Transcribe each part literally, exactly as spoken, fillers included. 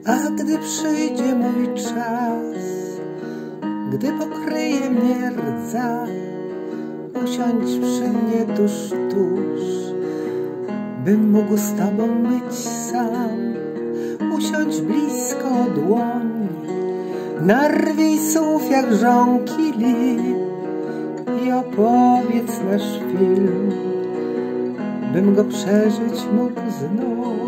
A gdy przyjdzie mój czas, gdy pokryje mnie rdza, usiądź przy mnie tuż, tuż, bym mógł z tobą być sam. Usiądź blisko dłoni, narwij słów jak żonki lip i opowiedz nasz film, bym go przeżyć mógł znów.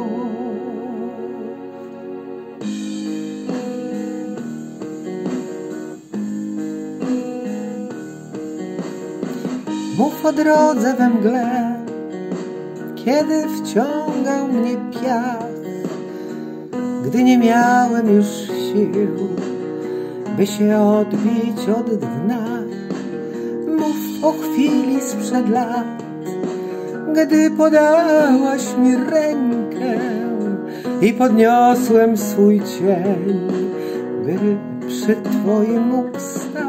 Mów o drodze we mgle, kiedy wciągał mnie piach, gdy nie miałem już sił, by się odbić od dna. Mów o chwili sprzed lat, gdy podałaś mi rękę i podniosłem swój cień, by przy twoim mógł stać.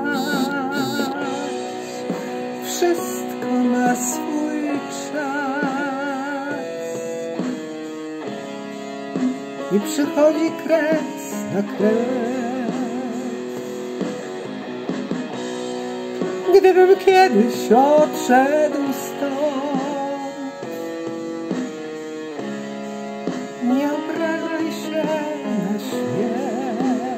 Wszystko ma swój czas i przychodzi kres na kres. Gdybym kiedyś odszedł stąd, nie obrażaj się na śmierć.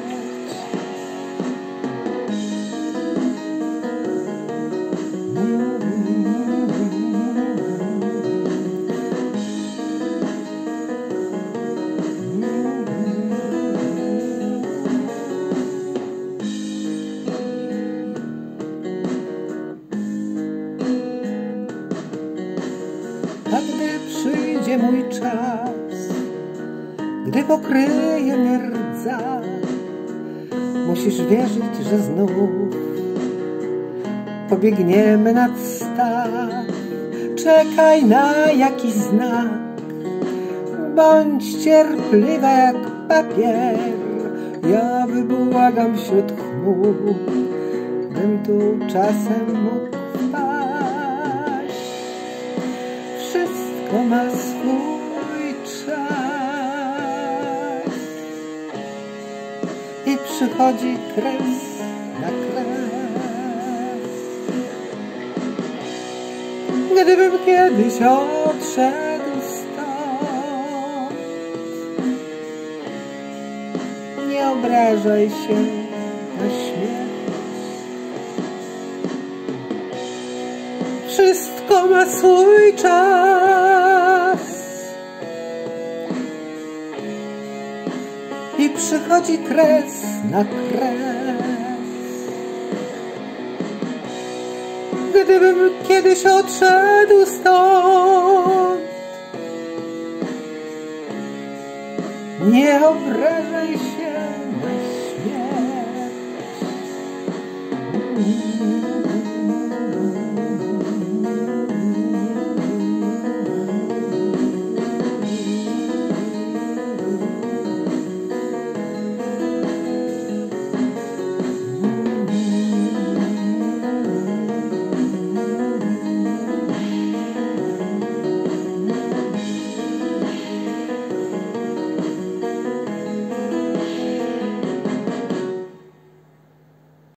A gdy przyjdzie mój czas, gdy pokryje mnie rdza, musisz wierzyć, że znów pobiegniemy nad staw. Czekaj na jakiś znak, bądź cierpliwa jak papier. Ja wybłagam wśród chmur, bym tu czasem mógł wpaść. Wszystko ma swój czas i przychodzi kres na kres. Gdybym kiedyś odszedł stąd, nie obrażaj się na śmierć. Wszystko ma swój czas i przychodzi kres na kres. Gdybym kiedyś odszedł stąd, nie obrażaj się na śmierć.